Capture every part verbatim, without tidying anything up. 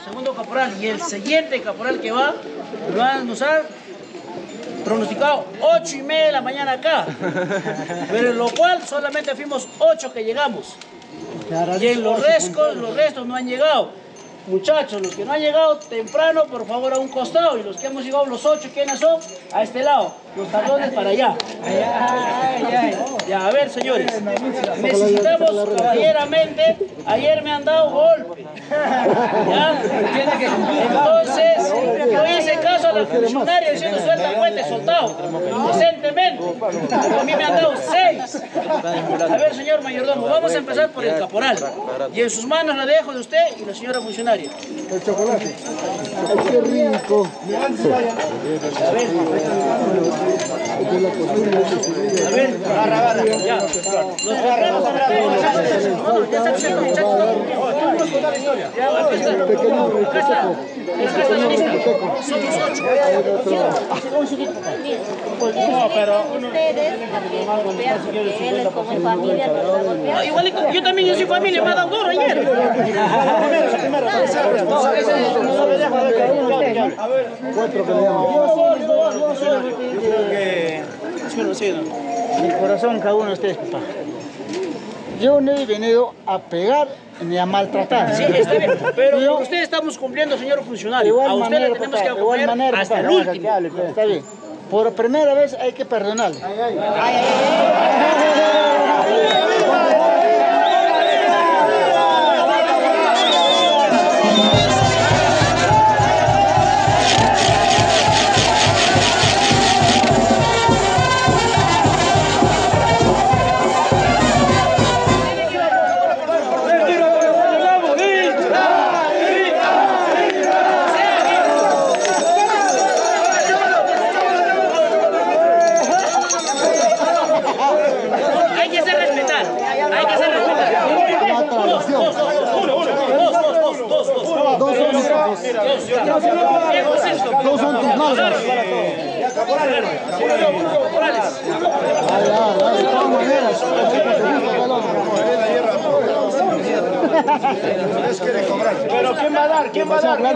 segundo caporal, y el siguiente caporal que va, nos ha pronosticado ocho y media de la mañana acá, pero en lo cual solamente fuimos ocho que llegamos, y en los restos, los restos no han llegado. Muchachos, los que no han llegado temprano, por favor a un costado, y los que hemos llegado, los ocho, ¿quiénes son? A este lado, los talones para allá. Ya, a ver, señores, necesitamos caballeramente, ayer me han dado golpe, ¿ya? Entonces, yo hice caso a la funcionaria diciendo suelta puente, soltado, inocentemente, pero a mí me han dado seis. A ver, señor mayordomo, vamos a empezar por el caporal, y en sus manos la dejo de usted y la señora funcionaria. El chocolate. Ay, qué rico. A ver, a ver, barra, barra, ya. Los tempranos para todos. Ya está haciendo, muchachos. Vamos a contar la historia. Ya, aquí está. Acá está. Esta es la lista. Somos ocho. No, pero ustedes golpean porque él es como familia, los ha golpeado. igualito, yo también yo soy familia, me ha dado duro ayer. A ver, cuatro que le llaman. Mi corazón, cada uno de ustedes, papá. Yo no he venido a pegar ni a maltratar. Sí, está bien, pero yo, con usted estamos cumpliendo, señor funcionario. A usted le tenemos que acompañar hasta el último. Está bien. Por primera vez hay que perdonarle. Ay, ay, ay. Dos son tus nalgas. Pero ¿quién va a dar? ¿Quién va a dar? Están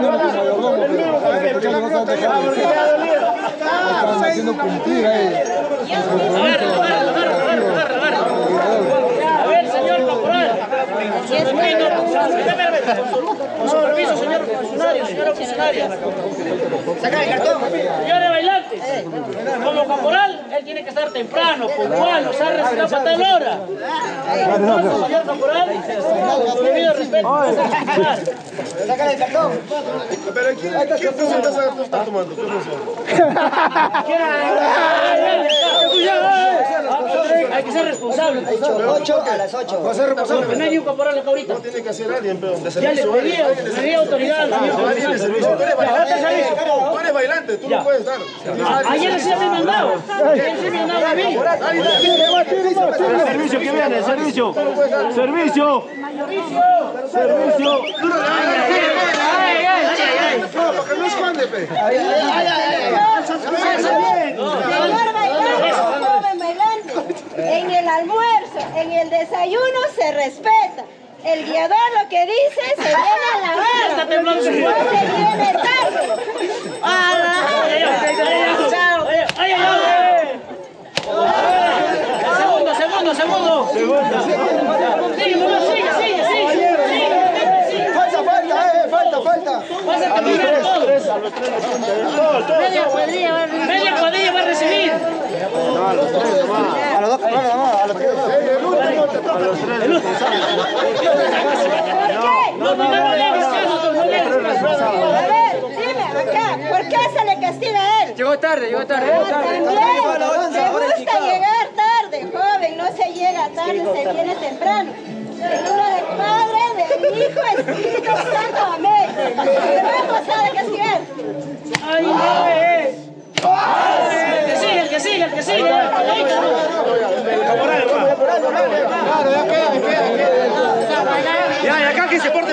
haciendo cumplir ahí. A ver, señor caporal. Con su permiso, señor funcionario, señora funcionaria. Saca el cartón. Señores bailantes, como caporal, él tiene que estar temprano, puntual, o sea, recitar para tal hora. Entonces, señor caporal, con su debido respeto, Saca el cartón. Pero ¿qué, ¿qué función estás tomando? ¿Qué función? hay que ser responsable. ocho a las ocho. ¿Va a ser responsable? No hay ni un caporal acá ahorita. No tiene que hacer alguien, pero de Ya le servicio. pedí, le pedí autoridad al señor Alguien de servicio. Tú eres bailante, tú eres bailante, tú no puedes dar. Ayer sí me han mandado. Ayer sí me han dado a mí. Servicio que viene, servicio. Servicio. Servicio. No, porque no esconde, pe. Señor joven bailante, en el almuerzo, en el desayuno se respeta. El guiador lo que dice se viene a la barra. Está temblando su No se viene tarde. Segundo, segundo, segundo. Sigue, mamá, sigue, sigue, sigue. Falta, falta, eh, falta, falta. Vas a terminar todo. Media cuadrilla va a recibir. Media cuadrilla va a recibir. A los dos cabrón, a los tres. El último te toca. El último. No, no, no, no le hagas caso, no le hagas caso. A ver, dime acá, ¿por qué se le castiga a él? Llegó tarde, llegó tarde. Ah, también, me gusta llegar tarde, joven, no se llega tarde, se viene temprano. En uno del Padre, del Hijo, Espíritu Santo, amén. Vamos a castigar. Ay, no es. El que sigue, el que sigue, el que sigue. Claro, ya queda, queda, queda. Ya, y acá que se porte.